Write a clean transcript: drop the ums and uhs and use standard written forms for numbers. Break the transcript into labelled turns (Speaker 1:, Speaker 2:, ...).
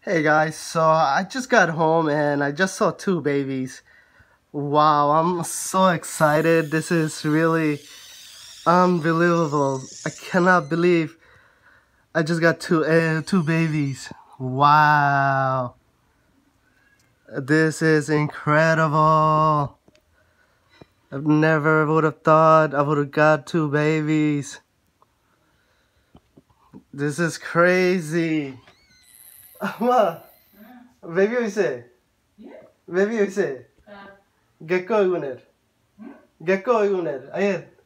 Speaker 1: Hey guys, so I just got home and I just saw two babies. Wow, I'm so excited. This is really unbelievable. I cannot believe I just got two babies. Wow. This is incredible. I've never would have thought I would have got two babies. This is crazy. Amma, baby hoise? Baby hoise? Gecko eguner. Gecko eguner. Ayer.